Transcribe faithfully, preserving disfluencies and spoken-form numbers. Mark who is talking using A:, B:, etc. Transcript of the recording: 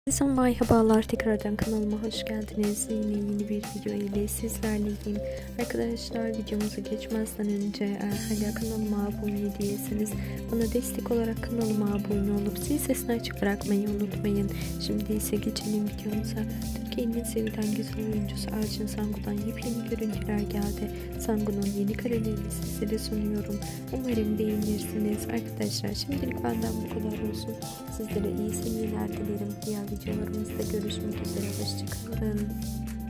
A: Herkese merhabalar, tekrardan kanalıma hoş geldiniz. Yine yeni bir video ile sizlerleyim. Arkadaşlar, videomuza geçmezden önce eğer hala kanalıma abone değilseniz bana destek olarak kanalıma abone olup zil sesini açık bırakmayı unutmayın. Şimdi ise geçelim videomuza. Türkiye'nin sevilen güzel oyuncusu Elçin Sangu'dan yepyeni görüntüler geldi. Sangu'nun yeni karelerini sizlere sunuyorum. Umarım beğenirsiniz. Arkadaşlar, şimdilik benden bu kadar olsun. Sizlere iyi seyirler dilerim. Diğer videolarımızda görüşmek üzere. Hoşçakalın.